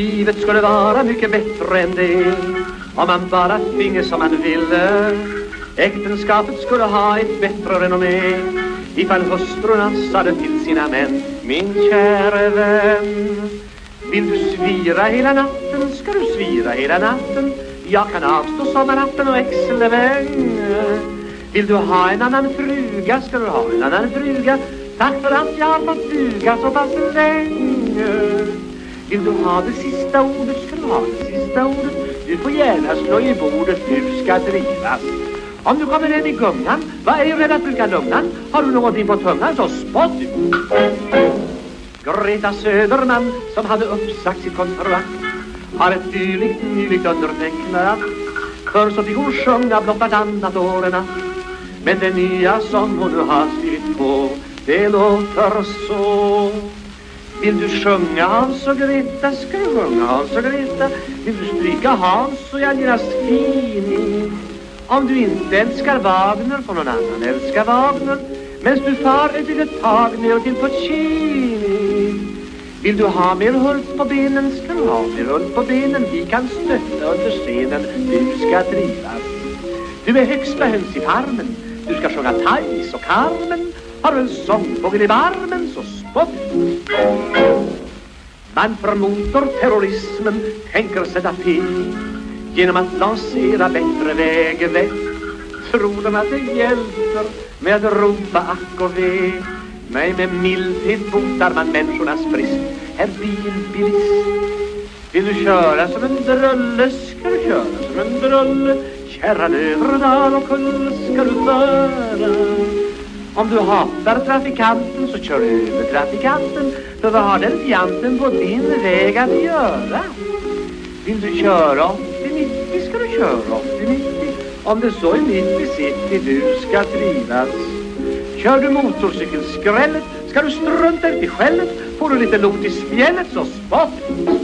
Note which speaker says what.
Speaker 1: Livet skulle vara mycket bättre än det om man bara finge som man ville. Äktenskapet skulle ha ett bättre renommé ifall hustrurna sade till sina män: min kära vän, vill du svira hela natten, ska du svira hela natten. Jag kan avstå sommarnatten och växelväng. Vill du ha en annan fruga, ska du ha en annan fruga. Tack för att jag har fått duga så pass länge. Vill du ha det sista ordet, ska du ha det sista ordet. Du får gärna slå i bordet, du ska drivas. Om du kommer in i gungan, vad är rädd att bruka lugnan? Har du någonting på tungan så spott ut. Greta Söderman, som hade uppsagt sitt kontrakt, har ett dylikt nyligt undertecknat. För så fick hon sjunga blott vartannat år en natt. Men det nya som hon nu har skrivit på, det låter så. Vill du sjunga Hans och Greta, ska du sjunga Hans och Greta. Vill du stryka Hans så jag genast fin. Om du inte älskar Wagner får någon annan älskar Wagner. Men du far ett litet tag ner till Puccini. Vill du ha mer hult på benen, ska du ha mer hult på benen. Vi kan stötta under scenen, du ska drivas. Du är högsta höns i farmen, du ska sjunga Thais och Carmen. Har du en sångfågel i barmen så spott. Man för motorterrorismen tänker sätta fel genom att lansera bättre vägvett. Tror de att det hjälper med att ropa ack och ve? Nej, med mildhet botar man människornas brist. Herr bilbilist, vill du köra som en drulle, ska du köra som en drulle. Kärran över dal och kull ska du föra. Om du hatar trafikanten så kör över trafikanten. För vad har den fjanten på din väg att göra? Vill du köra 80-90 ska du köra 80-90. Om det så är mitt i city du ska trivas. Kör du motorcykelskrället ska du strunta ut i skället. Får du lite lot i spjället så spott.